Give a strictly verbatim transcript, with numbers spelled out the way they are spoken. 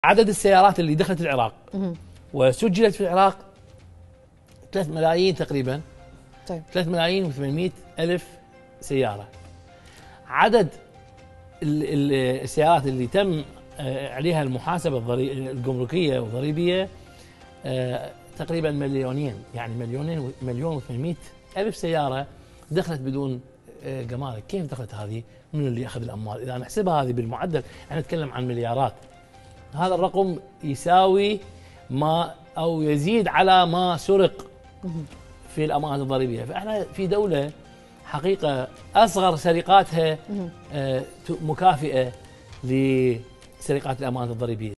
عدد السيارات اللي دخلت العراق وسجلت في العراق ثلاثة ملايين تقريبا. طيب ثلاثة ملايين وثمانمئة ألف سيارة. عدد السيارات اللي تم عليها المحاسبة الجمركية والضريبية تقريبا مليونين، يعني مليونين مليون وثمانمئة ألف سيارة دخلت بدون جمارك. كيف دخلت هذه؟ من اللي أخذ الأموال؟ إذا نحسبها هذه بالمعدل احنا نتكلم عن مليارات. هذا الرقم يساوي ما أو يزيد على ما سرق في الأمانات الضريبية. فإحنا في دولة حقيقة أصغر سرقاتها مكافئة لسرقات الأمانات الضريبية.